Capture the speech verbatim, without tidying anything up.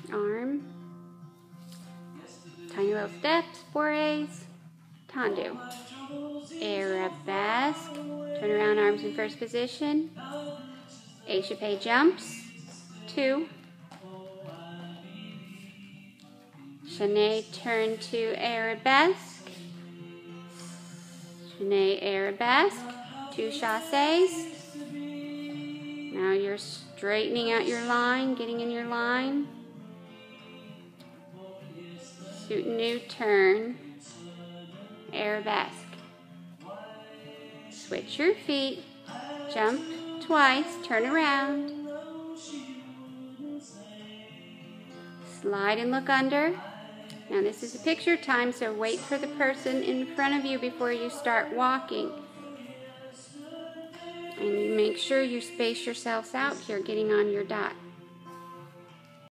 arm, tiny little steps, bourrées, tendu, arabesque, turn around, arms in first position, échappé jumps, two, chaîné turn to arabesque, chaîné arabesque, two chassés. Now you're straightening out your line, getting in your line. Soutenu turn, arabesque. Switch your feet, jump twice, turn around. Slide and look under. Now this is a picture time, so wait for the person in front of you before you start walking. And you make sure you space yourselves out here, getting on your dots.